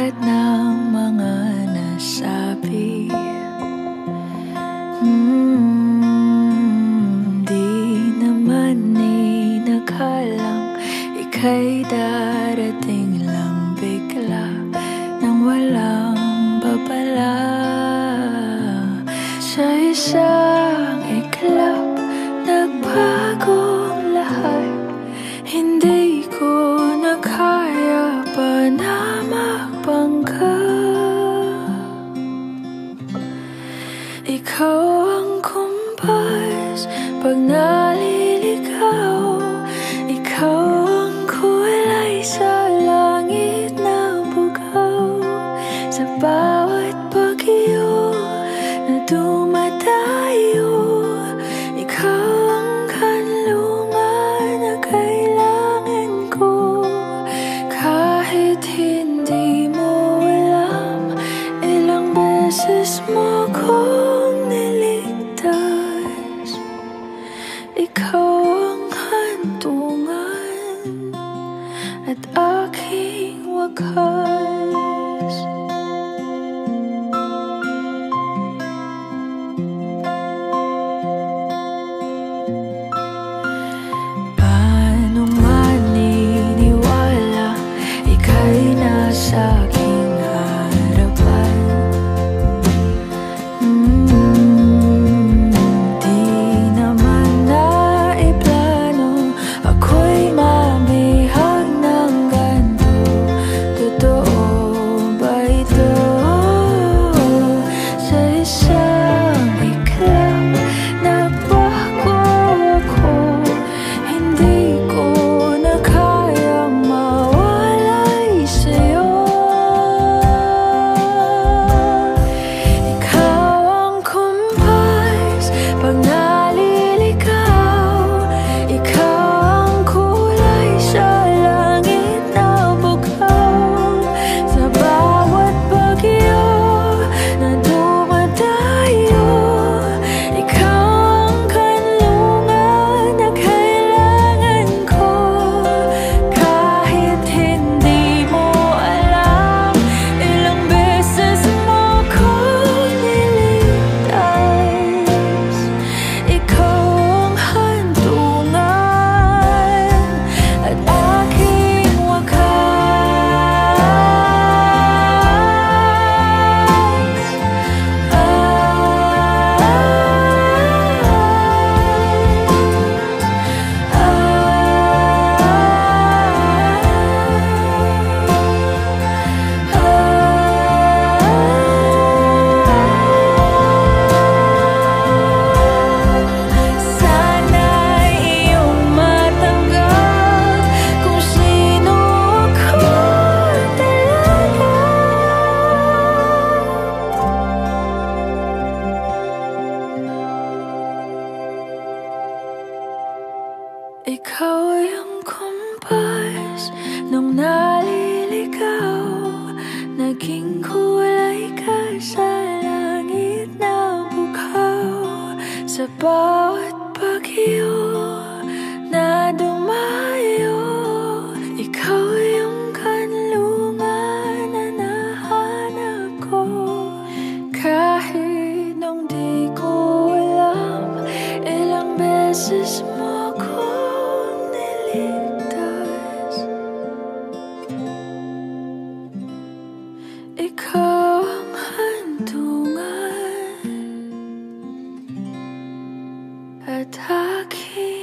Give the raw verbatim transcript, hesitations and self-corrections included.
lahat ng mga nasabi. mm, Di naman inakalang ika'y darating lang bigla nang walang babala. Sa isang iglap, nagbagong lahat. Hindi ko na kaya pa na magpangga. Ikaw ang kumpas pag naliligaw. Ikaw ang kulay sa langit na bugaw. Sa bawat bagyo na dumadayo, ikaw ang kanlungan na kailangan ko. Kahit hindi mo alam, ilang beses mo kong niligtas. Ikaw ang hantungan at aking wakas. Paano maniniwala ika'y nasa aking harapan? mm, Di naman naiplano ako'y mabihag ng ganito. Totoo ba ito? Sa isang iglap, nagbago ako. Hindi ko na kayang mawalay sa'yo. Ikaw ang kumpas pag naliligaw. Ikaw ang kulay sa langit na bugaw. Sa bawat bagyo na dumadayo, ikaw ang kanlungan na kailangan ko. Kahit hindi mo alam, ilang beses mo kong niligtas. Ikaw ang hantungan at aking wakas. Sana'y iyong matanggap kung sino ako talaga. Ikaw yung kumpas nung naliligaw. Naging kulay ka sa langit na bugaw. Sa bawat bagyo na dumayo, ikaw yung kanlungan na nahanap ko. Kahit nung di ko alam, ilang beses mo kong niligtas. Ikaw ang hantungan at aking